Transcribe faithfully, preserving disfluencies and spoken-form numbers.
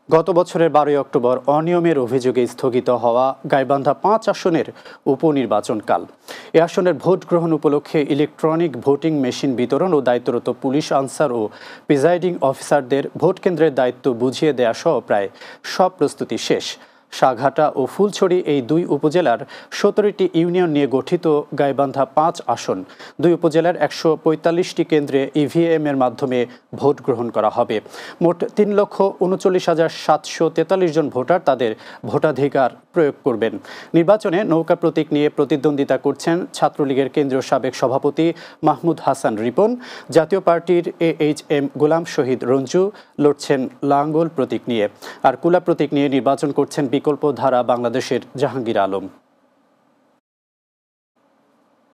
গত বছরের বারোই অক্টোবর অনিয়মের অভিযোগে স্থগিত হওয়া গাইবান্ধা পাঁচ আসনের উপনির্বাচনকাল। এ আসনের ভোট গ্রহণ উপলক্ষে ইলেকট্রনিক ভোটিং মেশিন বিতরণ ও দায়িত্বরত পুলিশ আনসার ও প্রিজাইডিং অফিসারদের ভোট কেন্দ্রের দায়িত্ব বুঝিয়ে দেয়া সহ প্রায় সব প্রস্তুতি শেষ। সাঘাটা ও ফুলছড়ি এই দুই উপজেলার সতেরোটি ইউনিয়ন নিয়ে গঠিত গাইবান্ধা পাঁচ আসন দুই উপজেলার একশো পঁয়তাল্লিশটি কেন্দ্রে ইভিএম এর মাধ্যমে ভোট গ্রহণ করা হবে। মোট তিন লক্ষ উনচল্লিশ হাজার সাতশো তেতাল্লিশ জন ভোটার তাদের ভোটাধিকার প্রয়োগ করবেন। নির্বাচনে নৌকা প্রতীক নিয়ে প্রতিদ্বন্দ্বিতা করছেন ছাত্রলীগের কেন্দ্রীয় সাবেক সভাপতি মাহমুদ হাসান রিপন, জাতীয় পার্টির A H M Golam Shahid Ranju লড়ছেন লাঙ্গল প্রতীক নিয়ে, আর কুলা প্রতীক নিয়ে নির্বাচন করছেন বিকল্প ধারা বাংলাদেশের জাহাঙ্গীর আলম।